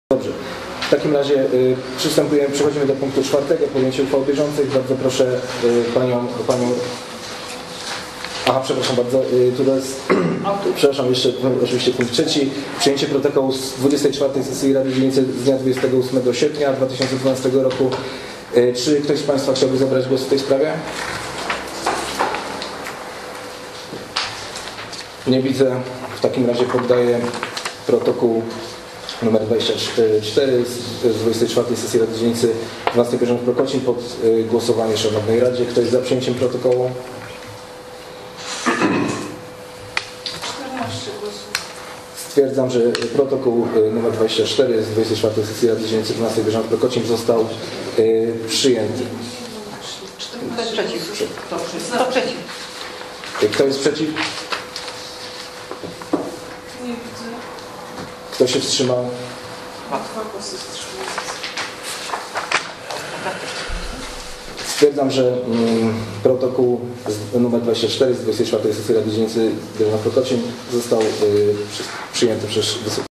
Dobrze. W takim razie przechodzimy do punktu 4, podjęcie uchwał bieżących. Bardzo proszę panią... Aha, przepraszam bardzo, tu jest, przepraszam, jeszcze oczywiście punkt 3. Przyjęcie protokołu z 24. sesji Rady Dzielnicy z dnia 28 sierpnia 2012 roku. Czy ktoś z Państwa chciałby zabrać głos w tej sprawie? Nie widzę. W takim razie poddaję protokół numer 24 z 24 sesji Rady Dzielnicy 12 bieżąc Prokocin pod głosowanie Szanownej Radzie. Kto jest za przyjęciem protokołu? 14 głosów. Stwierdzam, że protokół numer 24 z 24 sesji Rady Dzielnicy 12 bieżąc Prokocin został przyjęty. Kto jest przeciw? Kto przeciw? Kto jest przeciw? Nie widzę. Kto się wstrzymał? 2 głosy wstrzymujące. Stwierdzam, że protokół numer 24 z 24 sesji Rady Dzielnicy Bieżąc Prokocin został przyjęty przez Wysoką